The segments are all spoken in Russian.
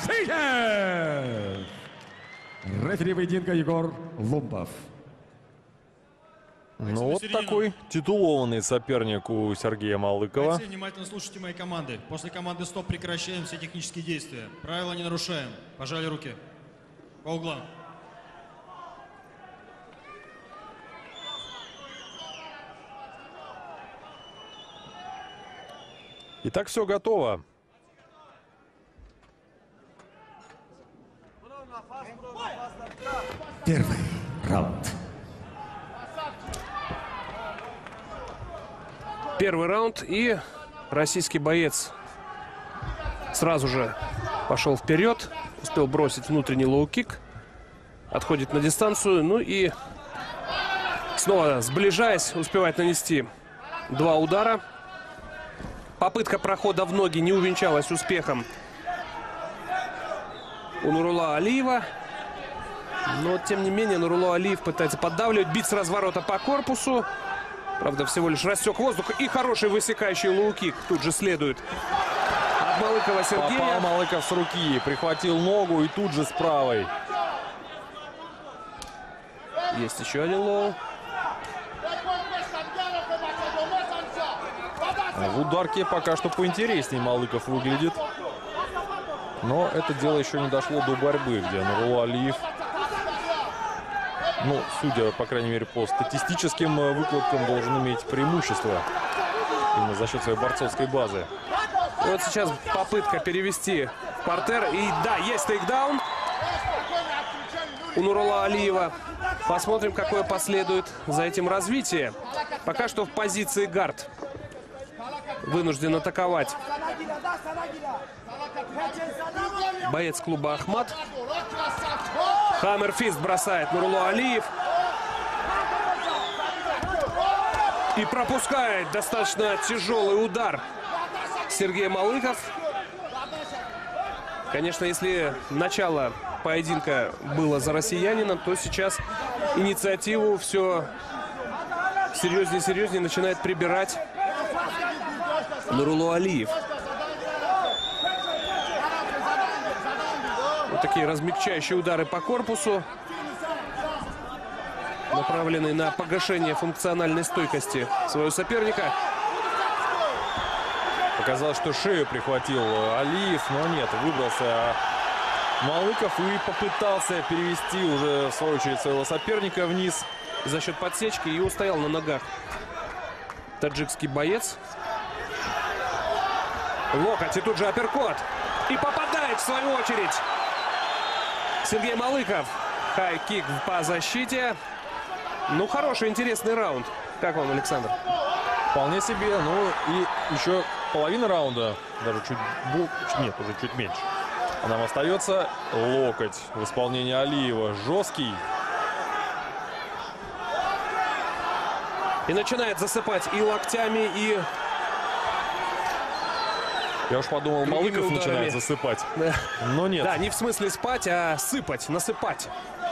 Васильев! Рефери поединка Егор Лумпов. Ну вот такой титулованный соперник у Сергея Малыкова. Бойцы, внимательно слушайте мои команды. После команды стоп прекращаем все технические действия. Правила не нарушаем. Пожали руки. По углам. Итак, все готово. Первый раунд. Первый раунд, и российский боец сразу же пошел вперед, успел бросить внутренний лоу-кик, отходит на дистанцию, ну и снова сближаясь, успевает нанести два удара. Попытка прохода в ноги не увенчалась успехом у Нурула Алиева. Но, тем не менее, Нурулло Алиев пытается поддавливать, бить с разворота по корпусу. Правда, всего лишь рассек воздух. И хороший высекающий лоу-кик тут же следует от Малыкова Сергея. Попал Малыков с руки, прихватил ногу и тут же с правой. Есть еще один лоу. В ударке пока что поинтереснее Малыков выглядит. Но это дело еще не дошло до борьбы, где Нурулло Алиев, ну, судя, по крайней мере, по статистическим выкладкам, должен иметь преимущество именно за счет своей борцовской базы. И вот сейчас попытка перевести в партер. И да, есть тейкдаун у Нурулло Алиева. Посмотрим, какое последует за этим развитие. Пока что в позиции гард. Вынужден атаковать боец клуба Ахмат. Хаммерфист бросает Нурулло Алиев. И пропускает достаточно тяжелый удар Сергей Малыков. Конечно, если начало поединка было за россиянином, то сейчас инициативу все серьезнее и серьезнее начинает прибирать Нурулло Алиев. Вот такие размягчающие удары по корпусу, направленные на погашение функциональной стойкости своего соперника. Показалось, что шею прихватил Алиев, но нет, выбрался Малыков и попытался перевести уже, в свою очередь, своего соперника вниз За счет подсечки и устоял на ногах таджикский боец. Локоть и тут же апперкот. И попадает в свою очередь Сергей Малыков. Хай-кик по защите. Ну, хороший, интересный раунд. Как вам, Александр? Вполне себе. Ну и еще половина раунда. Даже чуть... Нет, уже чуть меньше. А нам остается локоть в исполнении Алиева. Жесткий. И начинает засыпать и локтями, и... Я уж подумал, Малыков начинает засыпать. Но нет. Да, не в смысле спать, а сыпать, насыпать.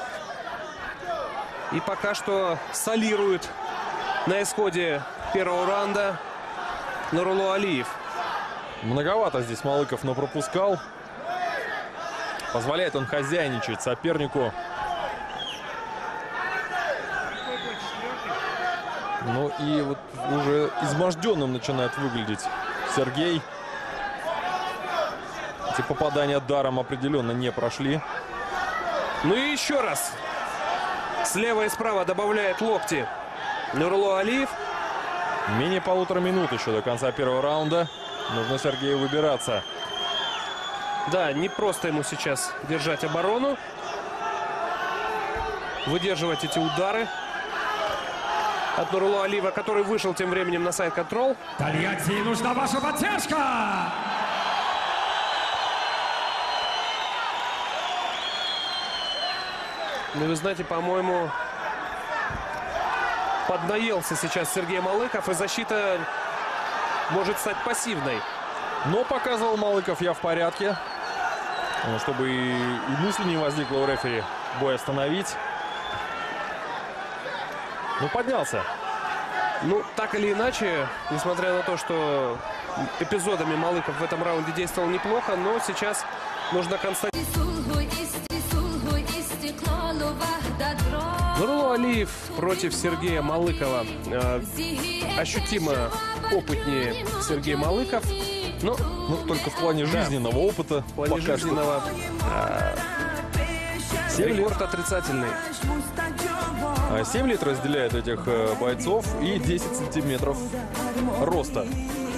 И пока что солирует на исходе первого раунда Нурулло Алиев. Многовато здесь Малыков, но пропускал. Позволяет он хозяйничать сопернику. Ну и вот уже изможденным начинает выглядеть Сергей. Эти попадания даром определенно не прошли. Ну и еще раз. Слева и справа добавляет локти Нурулло Алиев. Менее полутора минут еще до конца первого раунда. Нужно Сергею выбираться. Да, не просто ему сейчас держать оборону. Выдерживать эти удары от Нурулло Алиева, который вышел тем временем на сайд-контрол. Тольятти, нужна ваша поддержка! Ну, вы знаете, по-моему, поднаелся сейчас Сергей Малыков, и защита может стать пассивной. Но показывал Малыков: я в порядке. Чтобы и мысли не возникло у рефери бой остановить. Ну, поднялся. Ну, так или иначе, несмотря на то, что эпизодами Малыков в этом раунде действовал неплохо, но сейчас нужно констатировать. Нурулло Алиев против Сергея Малыкова. Ощутимо опытнее Сергей Малыков. Но только в плане жизненного опыта. в плане жизненного рекорд отрицательный. 7 лет разделяет этих бойцов и 10 сантиметров роста.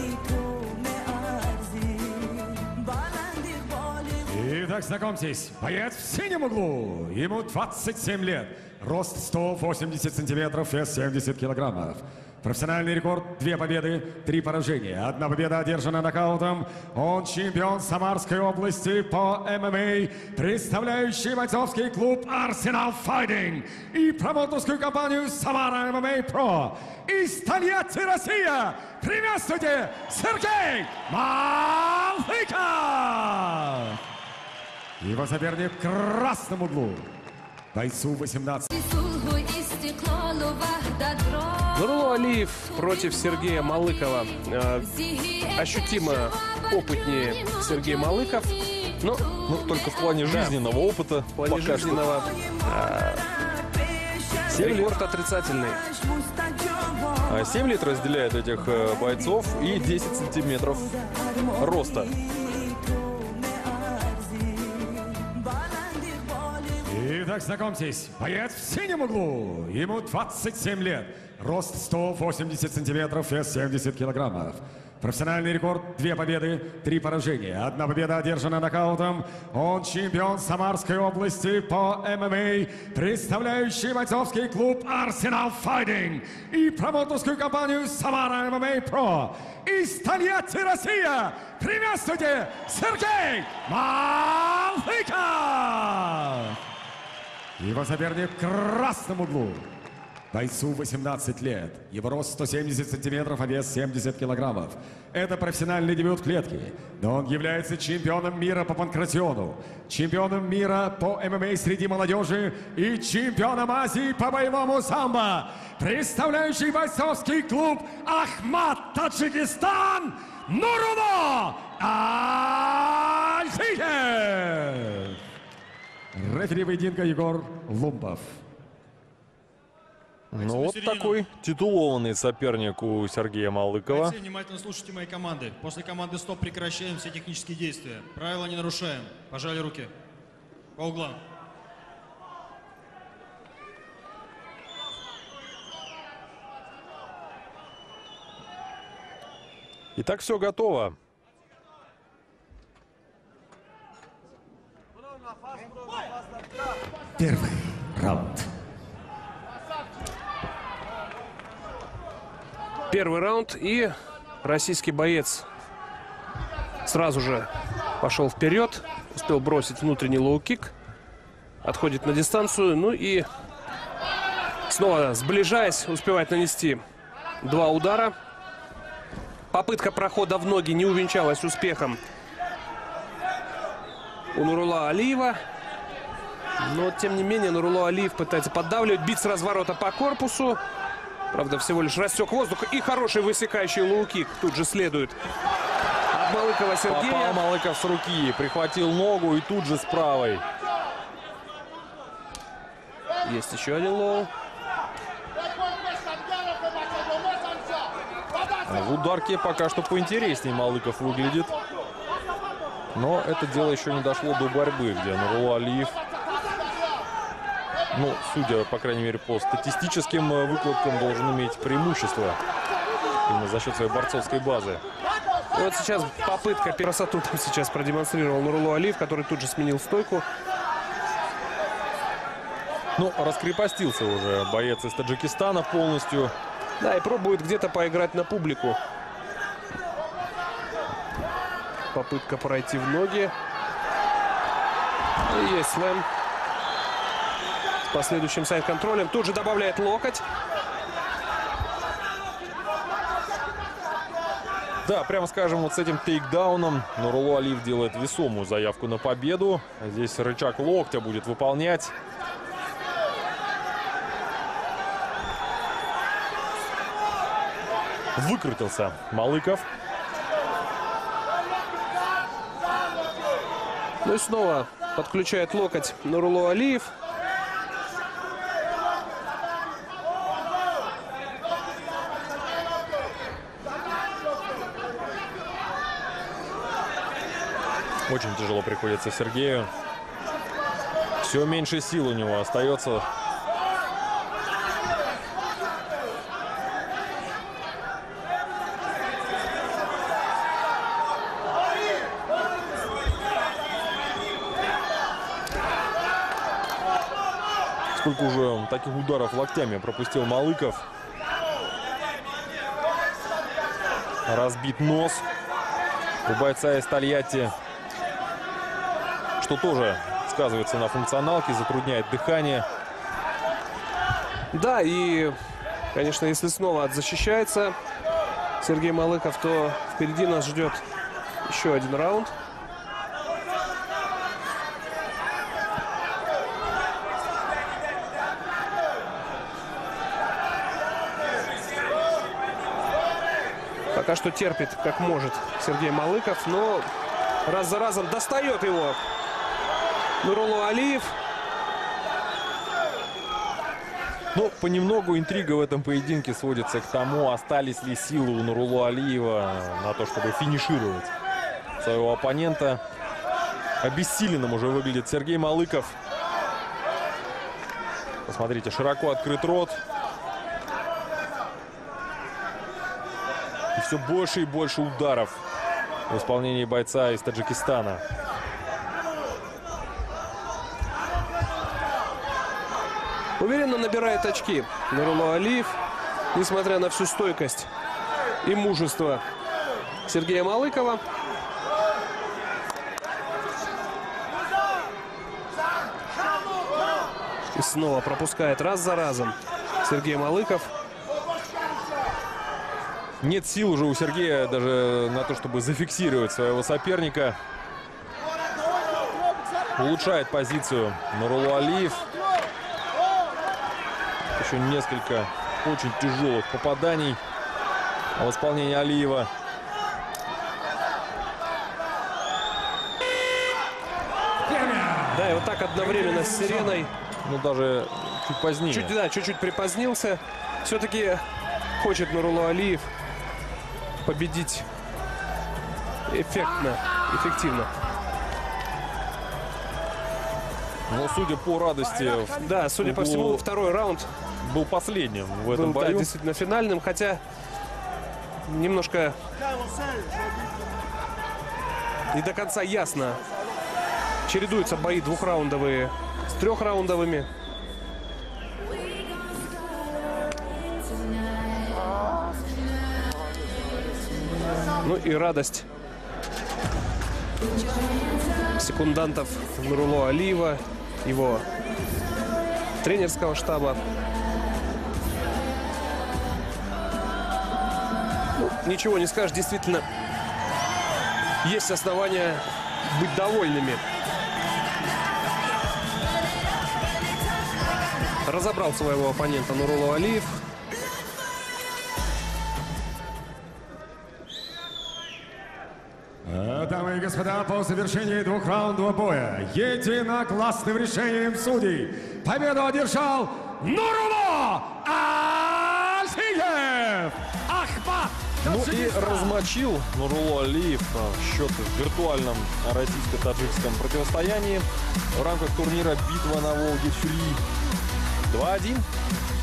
Итак, знакомьтесь, боец в синем углу. Ему 27 лет. Рост 180 сантиметров, вес 70 килограммов. Профессиональный рекорд – 2 победы, 3 поражения. 1 победа одержана нокаутом. Он чемпион Самарской области по ММА, представляющий бойцовский клуб «Арсенал Файтинг» и промоутерскую компанию «Самара ММА Про». Из Тольятти, Россия, приветствуйте, Сергей Малыков! Его соперник в красном углу. Бойцу 18. Нурулло Алиев против Сергея Малыкова. Ощутимо опытнее Сергей Малыков. Но только в плане жизненного опыта. в плане жизненного рекорд отрицательный. 7 лет разделяет этих бойцов и 10 сантиметров роста. Итак, знакомьтесь, боец в синем углу. Ему 27 лет. Рост 180 сантиметров, вес 70 килограммов. Профессиональный рекорд – 2 победы, 3 поражения. 1 победа одержана нокаутом. Он чемпион Самарской области по ММА, представляющий бойцовский клуб «Арсенал Файтинг» и промоутерскую компанию «Самара ММА Про». Из Тольятти, Россия, приветствуйте, Сергей Малыков! Его соперник в красном углу. Бойцу 18 лет. Его рост 170 сантиметров, а вес 70 килограммов. Это профессиональный дебют в клетке. Но он является чемпионом мира по панкратиону, чемпионом мира по ММА среди молодежи и чемпионом Азии по боевому самбо. Представляющий бойцовский клуб «Ахмат, Таджикистан» Нурулло Алиев! Рефери поединка Егор Лумпов. Ну вот такой титулованный соперник у Сергея Малыкова. Бойцы, внимательно слушайте мои команды. После команды «Стоп» прекращаем все технические действия. Правила не нарушаем. Пожали руки. По углам. Итак, все готово. Первый раунд. Первый раунд, и российский боец сразу же пошел вперед, успел бросить внутренний лоу-кик, отходит на дистанцию, ну и снова сближаясь, успевает нанести 2 удара. Попытка прохода в ноги не увенчалась успехом у Нурулло Алиева. Но, тем не менее, Нурулло Алиев пытается поддавливать, бить с разворота по корпусу. Правда, всего лишь рассек воздух. И хороший высекающий лоу-кик тут же следует от Малыкова Сергея. Попал Малыков с руки, прихватил ногу и тут же с правой. Есть еще один лоу. В ударке пока что поинтереснее Малыков выглядит. Но это дело еще не дошло до борьбы, где Нурулло Алиев, ну, судя, по крайней мере, по статистическим выкладкам, должен иметь преимущество именно за счет своей борцовской базы. И вот сейчас попытка, красоту там сейчас продемонстрировал Нурулло Алиев, который тут же сменил стойку. Ну, раскрепостился уже боец из Таджикистана полностью. Да, и пробует где-то поиграть на публику. Попытка пройти в ноги. И есть слэм. С последующим сайд-контролем. Тут же добавляет локоть. Да, прямо скажем, вот с этим тейкдауном Нурулло Алиев делает весомую заявку на победу. Здесь рычаг локтя будет выполнять. Выкрутился Малыков. Ну и снова подключает локоть Нурулло Алиев. Очень тяжело приходится Сергею. Все меньше сил у него остается. Сколько уже таких ударов локтями пропустил Малыков. Разбит нос у бойца из Тольятти, что тоже сказывается на функционалке, затрудняет дыхание. Да, и, конечно, если снова защищается Сергей Малыков, то впереди нас ждет еще один раунд. Пока что терпит, как может, Сергей Малыков, но раз за разом достает его Нурулло Алиев. Но понемногу интрига в этом поединке сводится к тому, остались ли силы у Нурулло Алиева на то, чтобы финишировать своего оппонента. Обессиленным уже выглядит Сергей Малыков. Посмотрите, широко открыт рот. И все больше и больше ударов в исполнении бойца из Таджикистана. Уверенно набирает очки Нурулло Алиев, несмотря на всю стойкость и мужество Сергея Малыкова. И снова пропускает раз за разом Сергей Малыков. Нет сил уже у Сергея даже на то, чтобы зафиксировать своего соперника. Улучшает позицию Нурулло Алиев. Еще несколько очень тяжелых попаданий в исполнении Алиева. Да, и вот так одновременно с сиреной. Ну, даже чуть позднее. Чуть-чуть припозднился. Все-таки хочет Нурулло Алиев победить эффективно. Но судя по радости, Да, судя по всему, второй раунд был последним в этом был, да, бою. действительно финальным, хотя немножко не до конца ясно. Чередуются бои двухраундовые с трехраундовыми. Ну и радость секундантов Нурулло Алиева, его тренерского штаба. Ну, ничего не скажешь, действительно есть основания быть довольными. Разобрал своего оппонента Нурулло Алиев. Дамы и господа, по завершении двухраундового боя единогласным решением судей победу одержал Нурулло Алиев! Ахмат! Ну и размочил Нурулло Алиев счет в виртуальном российско-таджикском противостоянии в рамках турнира «Битва на Волге-3». 2-1.